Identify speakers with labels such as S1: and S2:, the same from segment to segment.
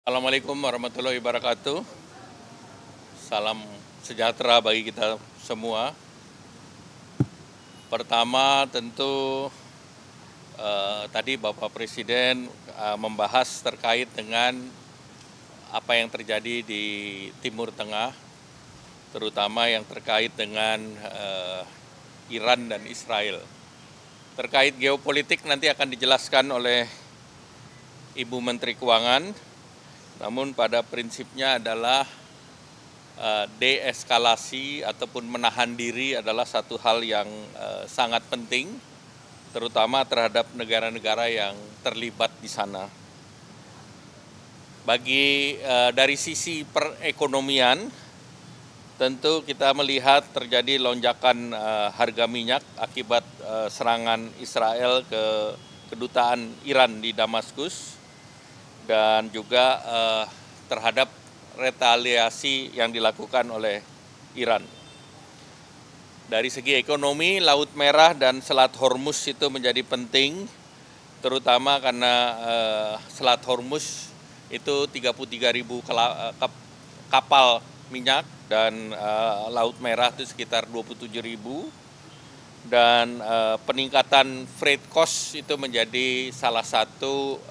S1: Assalamualaikum warahmatullahi wabarakatuh. Salam sejahtera bagi kita semua. Pertama tentu tadi Bapak Presiden membahas terkait dengan apa yang terjadi di Timur Tengah, terutama yang terkait dengan Iran dan Israel. Terkait geopolitik nanti akan dijelaskan oleh Ibu Menteri Keuangan, namun pada prinsipnya adalah deeskalasi ataupun menahan diri adalah satu hal yang sangat penting, terutama terhadap negara-negara yang terlibat di sana. Dari sisi perekonomian, tentu kita melihat terjadi lonjakan harga minyak akibat serangan Israel ke kedutaan Iran di Damaskus, dan juga terhadap retaliasi yang dilakukan oleh Iran. Dari segi ekonomi, Laut Merah dan Selat Hormuz itu menjadi penting, terutama karena Selat Hormuz itu 33.000 kapal minyak dan Laut Merah itu sekitar 27.000, dan peningkatan freight cost itu menjadi salah satu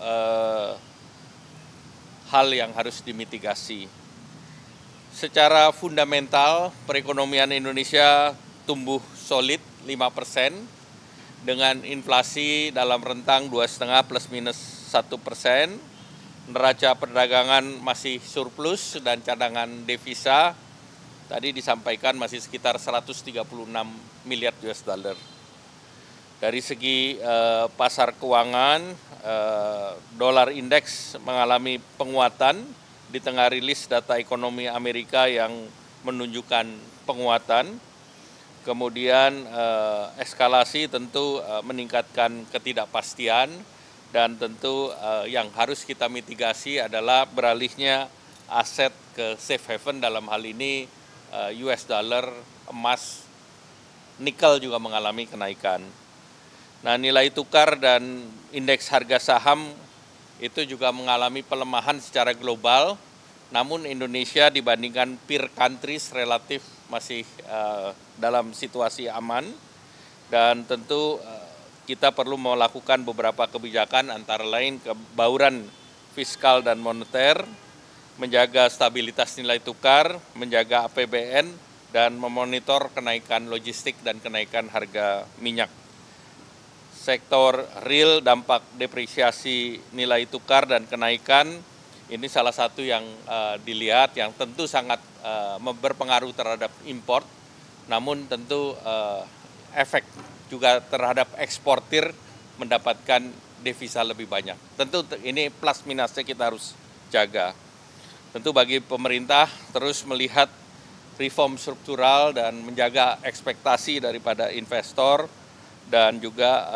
S1: hal yang harus dimitigasi. Secara fundamental, perekonomian Indonesia tumbuh solid 5%, dengan inflasi dalam rentang 2,5 plus minus 1%, neraca perdagangan masih surplus, dan cadangan devisa tadi disampaikan masih sekitar 136 miliar US dollar. Dari segi pasar keuangan, dolar indeks mengalami penguatan di tengah rilis data ekonomi Amerika yang menunjukkan penguatan. Kemudian eskalasi tentu meningkatkan ketidakpastian, dan tentu yang harus kita mitigasi adalah beralihnya aset ke safe haven, dalam hal ini US dollar, emas, nikel juga mengalami kenaikan. Nah, nilai tukar dan indeks harga saham itu juga mengalami pelemahan secara global, namun Indonesia dibandingkan peer countries relatif masih dalam situasi aman, dan tentu kita perlu melakukan beberapa kebijakan, antara lain kebauran fiskal dan moneter, menjaga stabilitas nilai tukar, menjaga APBN, dan memonitor kenaikan logistik dan kenaikan harga minyak. Sektor real, dampak depresiasi nilai tukar dan kenaikan ini salah satu yang dilihat, yang tentu sangat berpengaruh terhadap import, namun tentu efek juga terhadap eksportir mendapatkan devisa lebih banyak. Tentu ini plus minusnya kita harus jaga. Tentu bagi pemerintah terus melihat reform struktural dan menjaga ekspektasi daripada investor, dan juga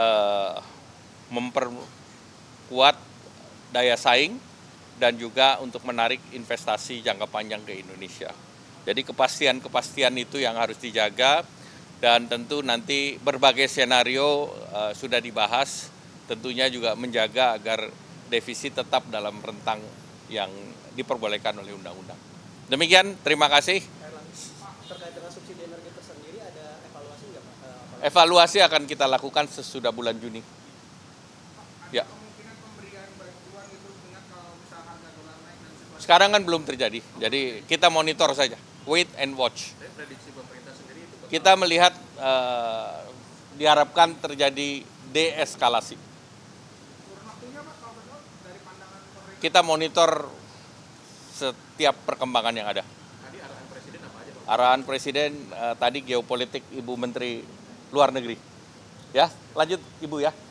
S1: memperkuat daya saing, dan juga untuk menarik investasi jangka panjang ke Indonesia. Jadi kepastian itu yang harus dijaga, dan tentu nanti berbagai skenario sudah dibahas, tentunya juga menjaga agar defisit tetap dalam rentang yang diperbolehkan oleh undang-undang. Demikian, terima kasih.
S2: Terkait dengan subsidi energi tersendiri, ada evaluasi nggak Pak?
S1: Evaluasi akan kita lakukan sesudah bulan Juni. Ya. Sekarang kan belum terjadi, jadi kita monitor saja, wait and watch.
S2: Prediksi pemerintah sendiri itu
S1: Kita melihat diharapkan terjadi deeskalasi. Kita monitor setiap perkembangan yang ada.
S2: tadi arahan presiden apa aja Pak?
S1: Arahan Presiden tadi geopolitik Ibu Menteri Luar Negeri. Ya, lanjut Ibu ya.